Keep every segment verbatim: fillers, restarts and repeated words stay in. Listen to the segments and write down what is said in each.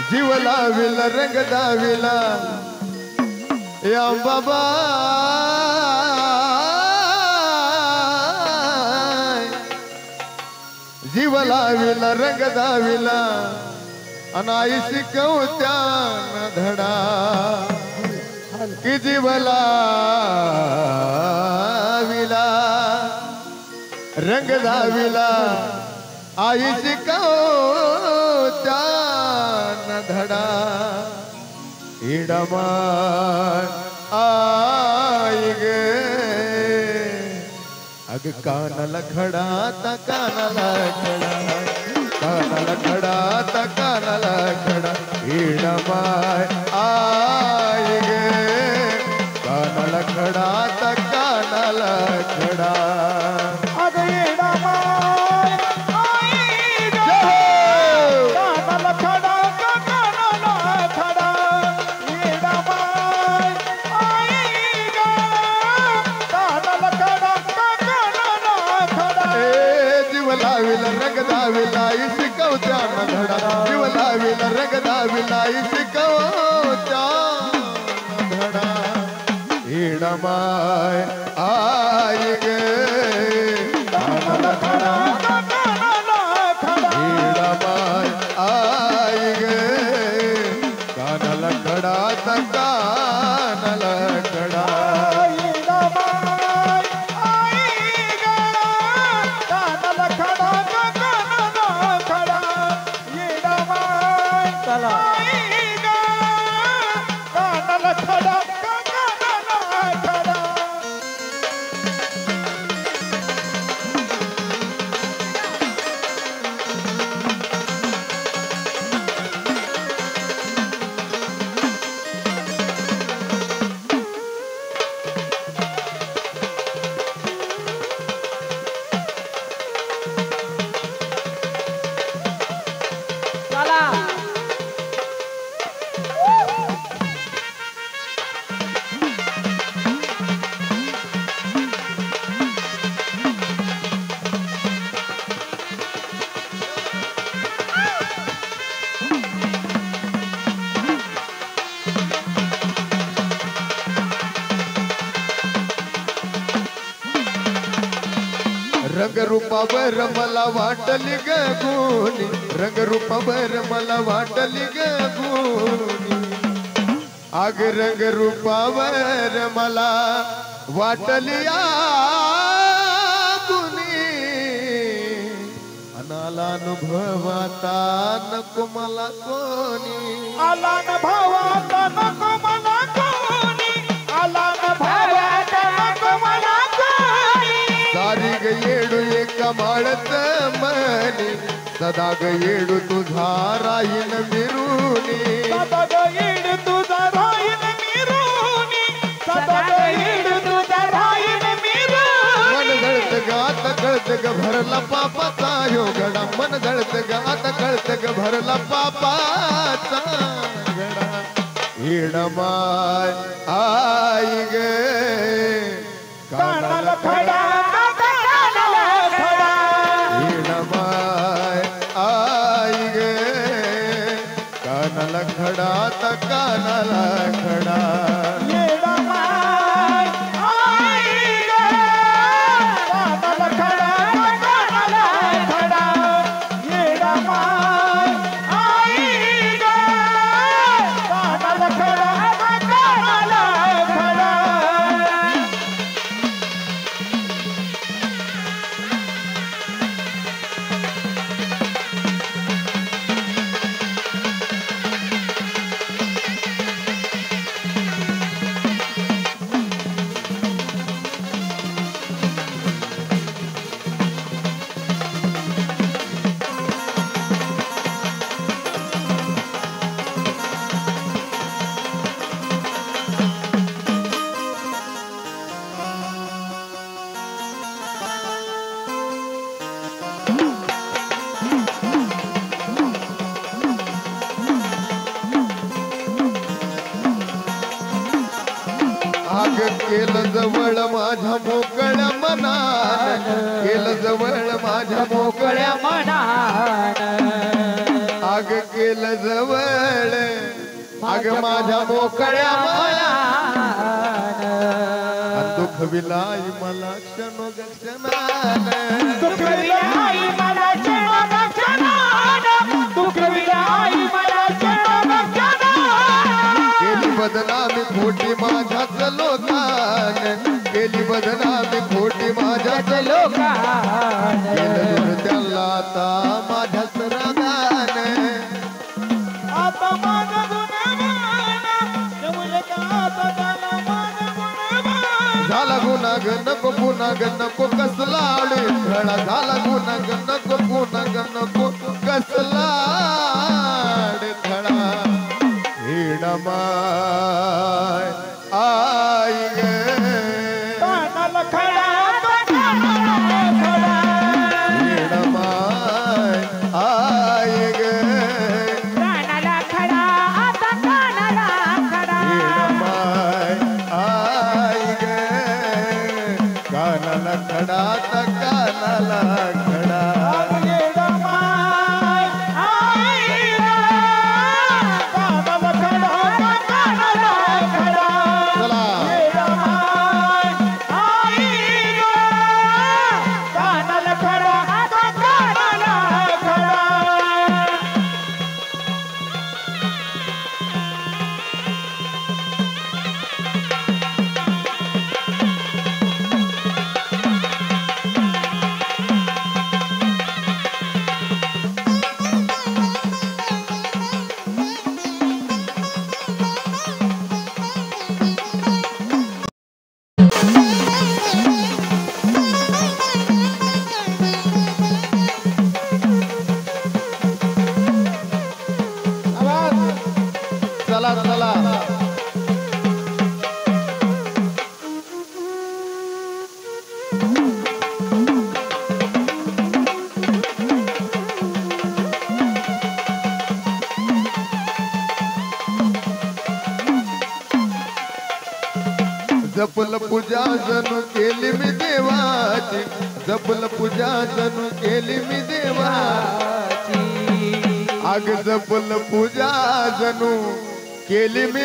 जीव लाविला रंग दाविला या बाबा जीव लाविला रंग दाविला अनाई शिकवत्या न धडा कि जीव लाविला रंग दाविला आई शिकवत्या न धडा इडमान आई गे अग कानला खडा ता कानला खडा कानला खडा ता कानला खडा इडमान आई गे कानला खडा ता कानला खडा अग इडमान आई गे कानला खडा ता कानला खडा इडमान आई गे कानला खडा ता कानला खडा ए जीव लाविला रंग दाविला शिकवत्या न धडा जीव लाविला रंग दाविला शिकवत्या न धडा इडमाय आई गे कानला खडा इडमाय आई गे कानला खडा ता कानला खडा रंग रूपावर मला वाटली ग गुणी रंग रूपावर मला वाटली ग गुणी आग रंग रूपावर मला वाटली गुणी अनाला अनुभवाता नको मला कोणी आला न भावाता नको मला कोणी आला न भावाता नको मला कोणी सारी ग येडू एका माळत मनी सदा ग येडू तुझा राहीन मिरुनी सदा ग येडू तुझा राहीन मिरुनी सदा ग येडू तुझा राहीन मिरुनी मन जळत ग आता कळत ग भरला पापाचा ह्यो गडा मन जळत ग आता कळत ग भरला पापाचा गडा इडमाय आई गे कानाला खडा आई गे कानला खडा ता कानला खडा इडमाय आई गे कानाला खडा कानाला खडा इडमाय आई गे कानाला खडा कानाला खडा केलं जवळ माझ्या मोकळ्या मनान, केलं जवळ माझ्या मोकळ्या मनान, आग केलं केलं जवळ अग माझ्या मोकळ्या मनानं दुःख विलाई मला क्षणोग क्षणानं दुःख विलाई मला क्षणोग क्षणानं दुःख विलाई मला क्षणोग क्षणानं केली बदनामी खोटी माझ्याच लोकानं केली बदनामी खोटी माझ्याच लोकानं केलं त्याला आता माझ्याच रागानं आता माझं गुणगान झाला गुन्हा ग नको पुन्हा ग नको कसला खळा झाला गुन्हा ग नको पुन्हा ग नको कसला खळा हिडमाय आई ग कानाला खडा हिडमाय आई ग कानाला खडा आता कानाला खडा हिडमाय आई ग कानाला खडा तर कानाला खडा चला चला जपल पूजा जणू केली मी देवाची जपल पूजा जणू केली मी देवाची आग जपल पूजा जणू केली मी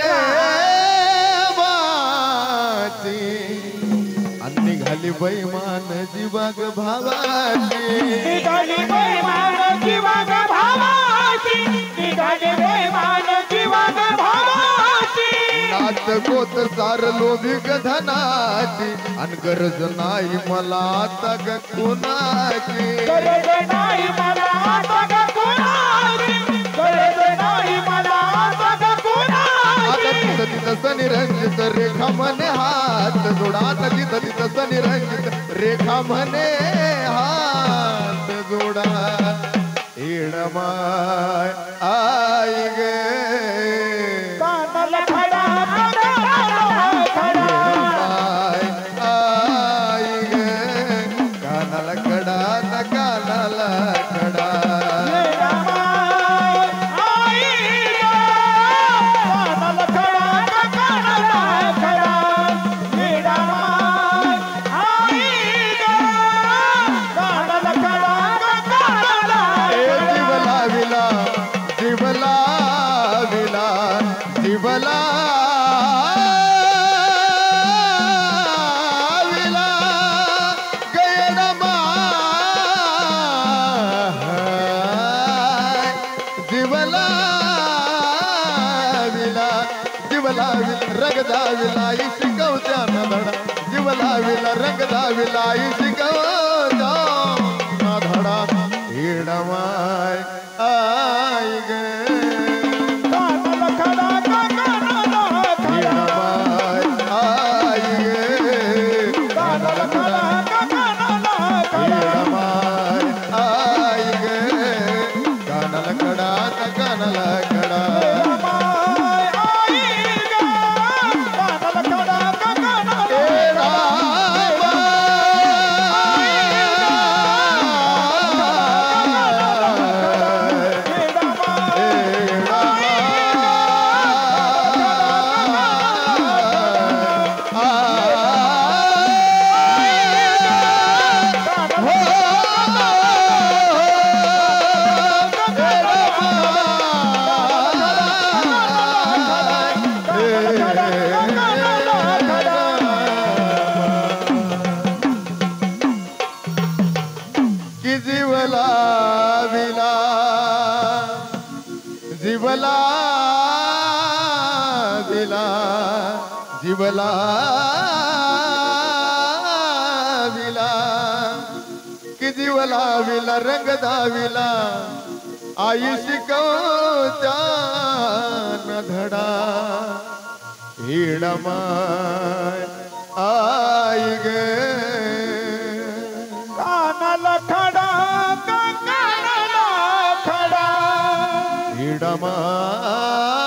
देवाची आणि निघाली बैमान जीवाग भावाची निघाली बैमान जीवाग भावाची निघाली बैमान जीवाग भावाची नाच गोत सार लोभिक धनाची आणि गरज नाही मला आता ग कुणाची गरज नाही मला आता ग कुणाची गरज नाही मला आता ग कुणाची तिथं तिथं सनिरंजित रेखा म्हणे हात जोडा आता तिथं तिथं सनिरंजित रेखा म्हणे हात जोडा येणमाय आई गे कानाला खडा खडा आई गे कानाला कडा न कानाला कडा जीवला विला जीवला विला गयनमा जीवला विला जीवला विला रगदा विला शिकवत्या धडा जीवला विला रगदा विला शिकवत्या धडा हिडमाय आई ग कानाला खडा कानाला खडा आई ग कानाला खडा कानाला खडा आई ग कानाला कडा कानाला कडा जीवला दिला जीवला विला कि जीवला विला रंग दाविला आई शिकवत्या न धडा हिडमाय आई गे कानाला खडा कानाला खडा हिडमाय